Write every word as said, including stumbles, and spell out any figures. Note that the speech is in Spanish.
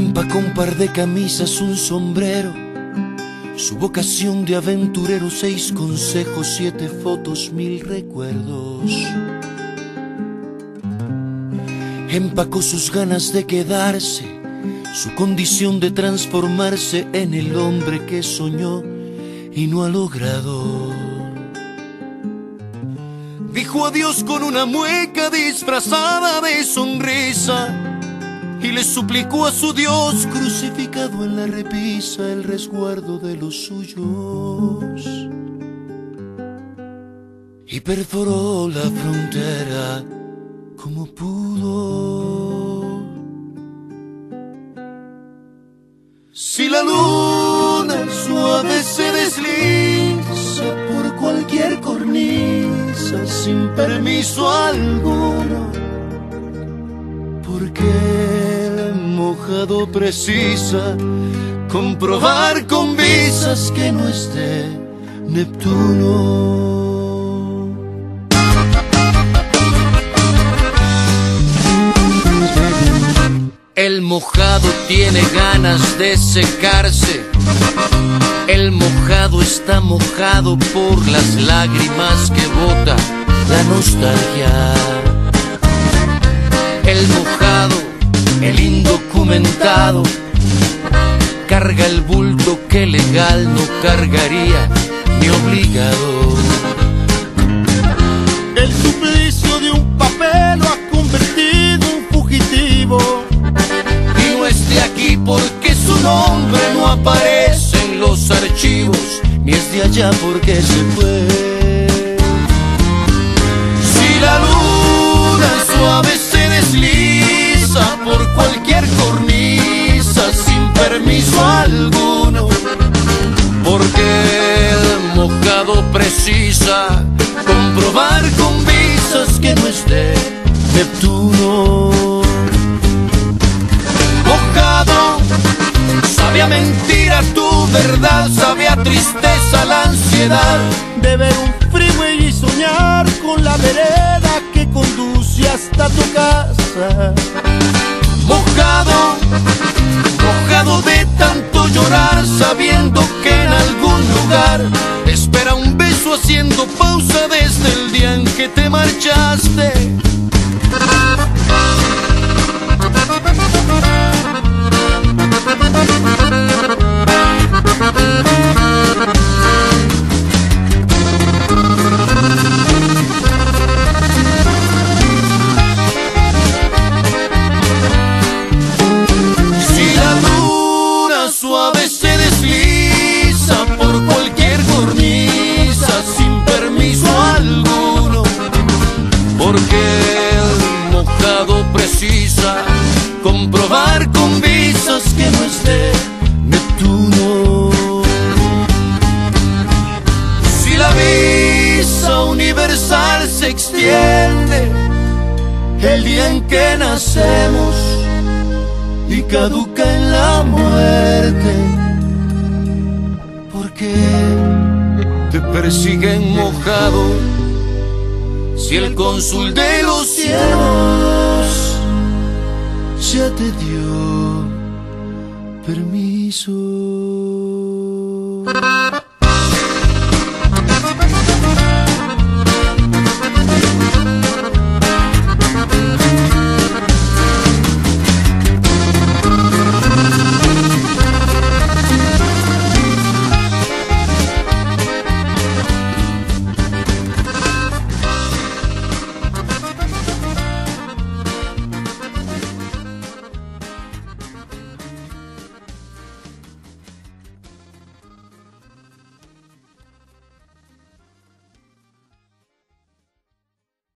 Empacó un par de camisas, un sombrero, su vocación de aventurero, seis consejos, siete fotos, mil recuerdos. Empacó sus ganas de quedarse, su condición de transformarse en el hombre que soñó y no ha logrado. Dijo adiós con una mueca disfrazada de sonrisa y le suplicó a su Dios crucificado en la repisa el resguardo de los suyos. Y perforó la frontera como pudo. Si la luna suave se desliza por cualquier cornisa sin permiso alguno, porque el mojado precisa comprobar con visas que no es de Neptuno. El mojado tiene ganas de secarse, el mojado está mojado por las lágrimas que bota la nostalgia. El mojado, el indocumentado, carga el bulto que legal no cargaría ni obligado. El suplicio de un papel lo ha convertido en fugitivo. Y no es de aquí porque su nombre no aparece en los archivos, ni es de allá porque se fue. Si la luna suave se desliza por cualquier cornisa sin permiso alguno, porque el mojado precisa comprobar con visas que no es de Neptuno. Mojado, sabe a mentira tu verdad, sabe a tristeza la ansiedad de ver un freeway y soñar con la vereda que conduce hasta tu casa. Mojado, mojado de tanto llorar, sabiendo que en algún lugar te espera un beso haciendo pausa desde el día en que te marchaste. Si la luna suave se desliza por cualquier cornisa sin permiso alguno, porque el mojado precisa comprobar con visas que no es de Neptuno. Si la visa universal se extiende el día en que nacemos y caduca en la muerte, porque te persiguen mojado si el cónsul de los cielos ya te dio permiso.